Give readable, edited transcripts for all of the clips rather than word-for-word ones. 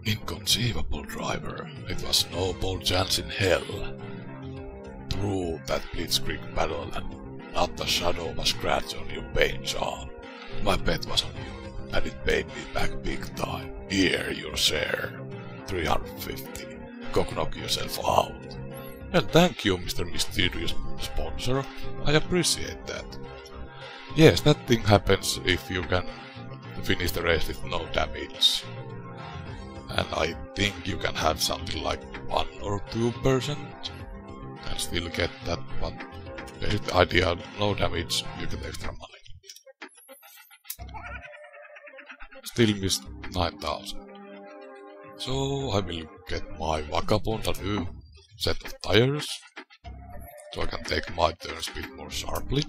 Inconceivable, driver. It was no ball chance in hell. Through that blitzkrieg battle, and not a shadow of a scratch on your paint job. My bet was on you, and it paid me back big time. Here, your share. 350. Go knock yourself out. Well, thank you, Mr. Mysterious Sponsor. I appreciate that. Yes, that thing happens if you can finish the race with no damage. And I think you can have something like 1 or 2% and still get that, but there's the idea, no damage, you get extra money. Still missed 9,000. So I will get my Vagabond a new set of tires, so I can take my turns a bit more sharply.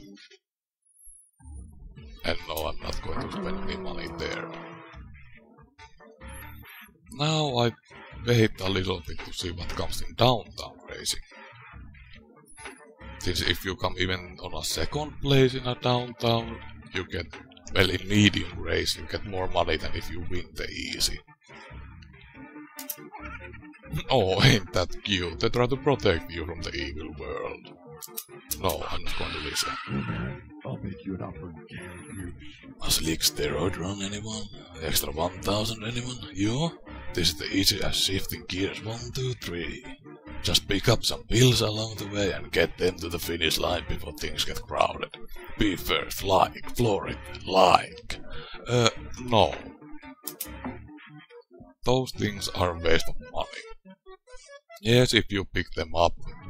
And no, I'm not going to spend any money there. Now I wait a little bit to see what comes in downtown racing. Since if you come even on a second place in a downtown, you get, well, in medium race you get more money than if you win the easy. Oh, ain't that cute? They try to protect you from the evil world. No, I'm not going to listen. I'll make you an offer. A slick steroid run, anyone? Extra 1,000, anyone? You? This is the easy as shifting gears 1, 2, 3. Just pick up some pills along the way and get them to the finish line before things get crowded. Be first, like, floor it, like. No. Those things are a waste of money. Yes, if you pick them up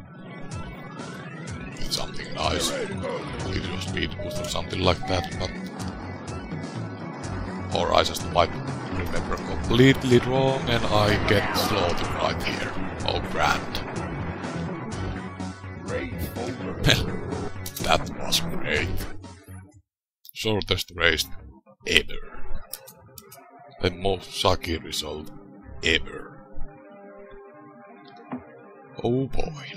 with something nice, give you a speed boost or something like that, but... Or I just might remember completely wrong and I get slaughtered right here. Oh, grand. Well, that was great. Shortest race ever. The most sucky result ever. Oh boy.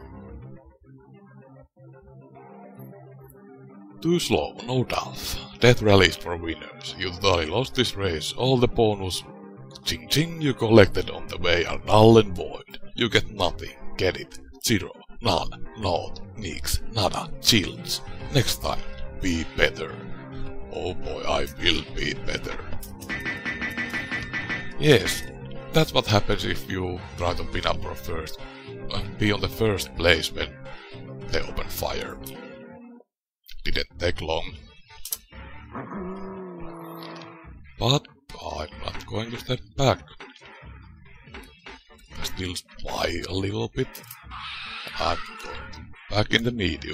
Too slow, no doubt. Death rallies for winners. You totally lost this race. All the bonus ching ching you collected on the way are null and void. You get nothing. Get it? Zero. None. Naught. Nix. Nada. Chills. Next time, be better. Oh boy, I will be better. Yes, that's what happens if you try to pin up for first. Be on the first place when they open fire. Didn't take long. But I'm not going to step back. I still spy a little bit. I'm going to back in the medium.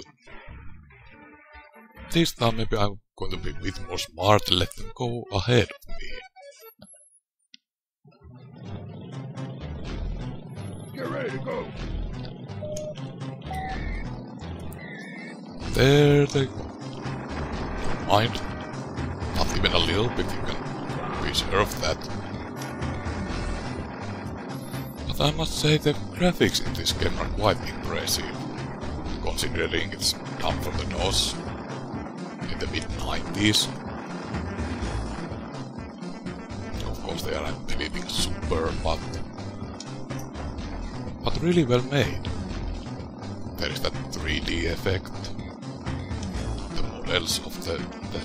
This time maybe I'm going to be a bit more smart and let them go ahead of me. Get ready to go. There they go. Don't mind. Not even a little bit, you can be sure of that. But I must say the graphics in this game are quite impressive, considering it's done from the DOS in the mid-90s. Of course they aren't anything super, but really well made. There is that 3D effect. The models of the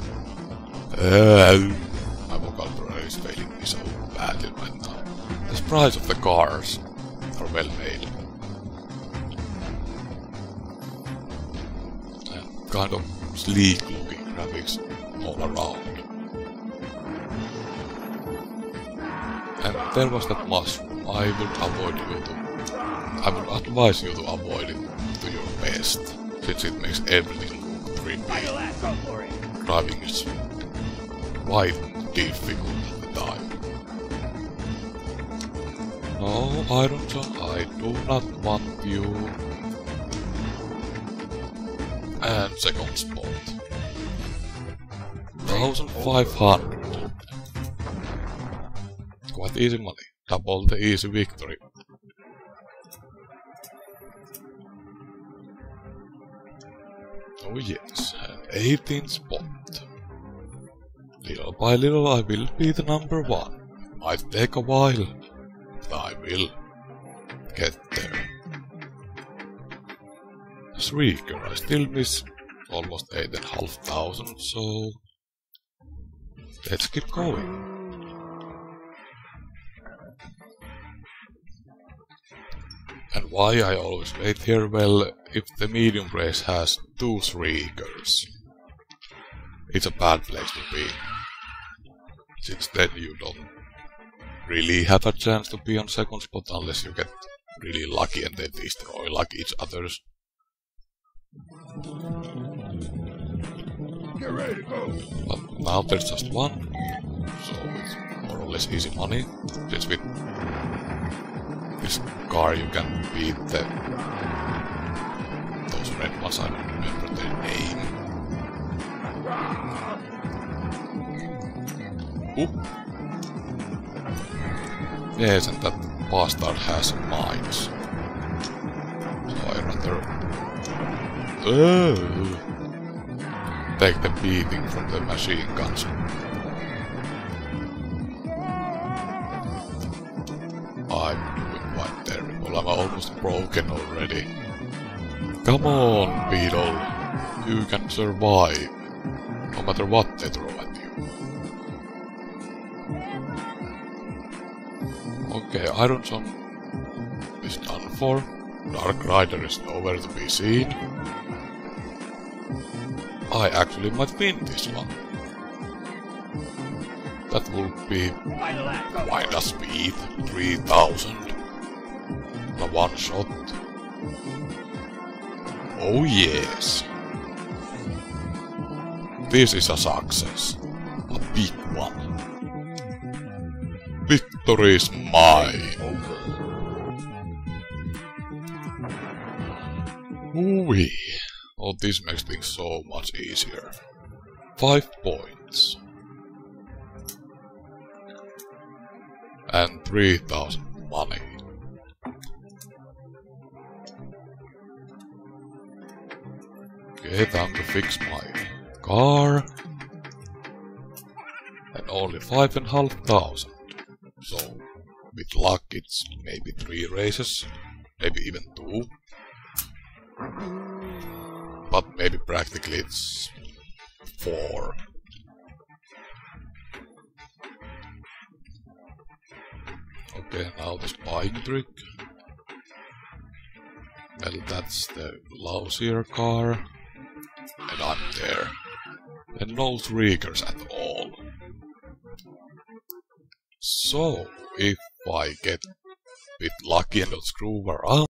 my vocabulary is failing me so badly right now. The sprites of the cars are well made. And kind of sleek looking graphics all around. And there was that mushroom. I would advise you to avoid it to your best, since it makes everything look 3D. Driving is quite difficult at the time. No, Ironson, I do not want you. And second spot. 1,500. Quite easy money. Double the easy victory. Oh yes, and 18th spot. Little by little I will be the number one. Might take a while, I will get there. Shrieker, I still miss almost 8,500, so let's keep going. And why I always wait here? Well, if the medium race has 2 Shriekers, it's a bad place to be. Since then you don't really have a chance to be on second spot unless you get really lucky and they destroy like each other's. Get ready to go. But now there's just one, so it's more or less easy money. Since with this car you can beat those red ones, I don't remember their name. Oop. Yes, and that bastard has mines. So I rather take the beating from the machine guns. I'm doing quite terrible. I'm almost broken already. Come on, Beetle. You can survive, no matter what they throw at you. Okay, Iron Son is done for. Dark Rider is nowhere to be seen. I actually might win this one. That will be quite a speed, 3,000. A one shot. Oh yes. This is a success. A big one. Victory is mine. Ooh-wee. Oh, this makes things so much easier. 5 points. And 3,000 money. Okay, time to fix my car. And only 5,500. So, with luck it's maybe 3 races. Maybe even 2. But maybe practically it's 4. Okay, now the spying trick. Well, that's the lousier car. And I'm there. And no Shriekers at all. So, if I get a bit lucky and don't screw around,